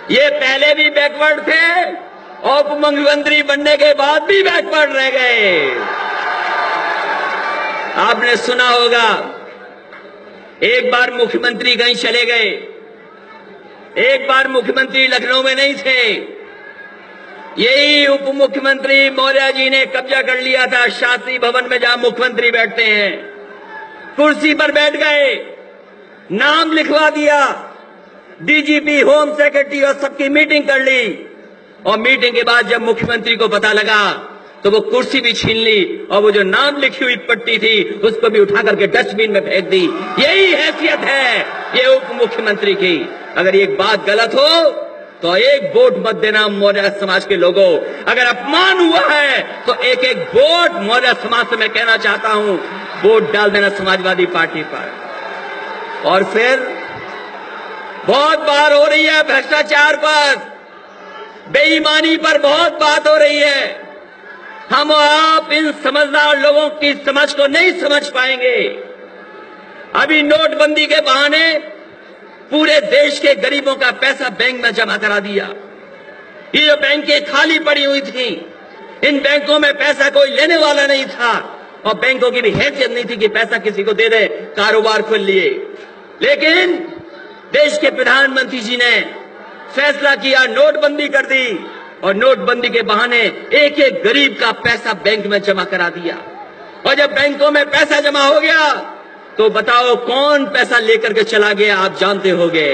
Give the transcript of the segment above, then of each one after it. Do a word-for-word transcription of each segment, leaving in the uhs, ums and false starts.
ये पहले भी बैकवर्ड थे और उप मुख्यमंत्री बनने के बाद भी बैकवर्ड रह गए। आपने सुना होगा, एक बार मुख्यमंत्री कहीं चले गए, एक बार मुख्यमंत्री लखनऊ में नहीं थे, यही उप मुख्यमंत्री मौर्य जी ने कब्जा कर लिया था शास्त्री भवन में, जहां मुख्यमंत्री बैठते हैं। कुर्सी पर बैठ गए, नाम लिखवा दिया, डीजीपी, होम सेक्रेटरी और सबकी मीटिंग कर ली। और मीटिंग के बाद जब मुख्यमंत्री को पता लगा तो वो कुर्सी भी छीन ली और वो जो नाम लिखी हुई पट्टी थी उसको भी उठा करके डस्टबिन में फेंक दी। यही हैसियत है ये उप मुख्यमंत्री की। अगर ये बात गलत हो तो एक वोट मत देना मौर्य समाज के लोगों। अगर अपमान हुआ है तो एक एक वोट मौर्य समाज से मैं कहना चाहता हूं, वोट डाल देना समाजवादी पार्टी पर। और फिर बहुत बार हो रही है भ्रष्टाचार पर, बेईमानी पर बहुत बात हो रही है। हम आप इन समझदार लोगों की समझ को नहीं समझ पाएंगे। अभी नोटबंदी के बहाने पूरे देश के गरीबों का पैसा बैंक में जमा करा दिया। ये जो बैंकें खाली पड़ी हुई थी, इन बैंकों में पैसा कोई लेने वाला नहीं था और बैंकों की भी हैसियत नहीं थी कि पैसा किसी को दे दे, कारोबार खोल लिए। लेकिन देश के प्रधानमंत्री जी ने फैसला किया, नोटबंदी कर दी और नोटबंदी के बहाने एक एक गरीब का पैसा बैंक में जमा करा दिया। और जब बैंकों में पैसा जमा हो गया तो बताओ कौन पैसा लेकर के चला गया, आप जानते होंगे।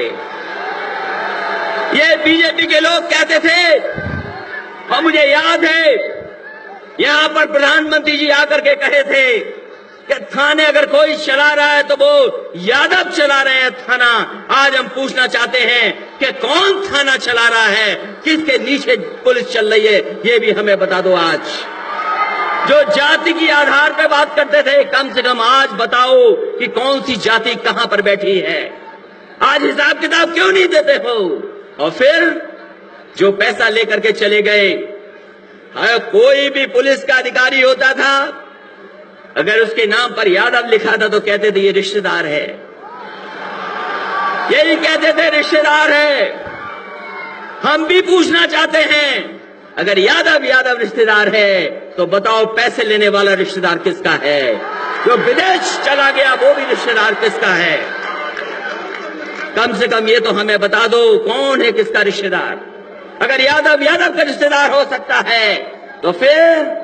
ये बीजेपी के लोग कहते थे, और मुझे याद है यहां पर प्रधानमंत्री जी आकर के कहे थे कि थाने अगर कोई चला रहा है तो वो यादव चला रहे हैं थाना। आज हम पूछना चाहते हैं कि कौन थाना चला रहा है, किसके नीचे पुलिस चल रही है, ये भी हमें बता दो। आज जो जाति की आधार पे बात करते थे, कम से कम आज बताओ कि कौन सी जाति कहां पर बैठी है। आज हिसाब किताब क्यों नहीं देते हो? और फिर जो पैसा लेकर के चले गए, कोई भी पुलिस का अधिकारी होता था, अगर उसके नाम पर यादव लिखा था तो कहते थे ये रिश्तेदार है, यही कहते थे रिश्तेदार है। हम भी पूछना चाहते हैं, अगर यादव यादव रिश्तेदार है तो बताओ पैसे लेने वाला रिश्तेदार किसका है? जो विदेश चला गया वो भी रिश्तेदार किसका है? कम से कम ये तो हमें बता दो कौन है किसका रिश्तेदार। अगर यादव यादव का रिश्तेदार हो सकता है तो फिर